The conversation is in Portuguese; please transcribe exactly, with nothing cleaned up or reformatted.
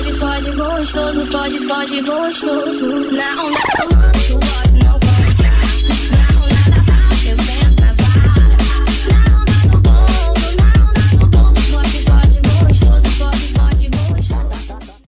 ele fode gostoso, fode, fode gostoso. Na onda rolando,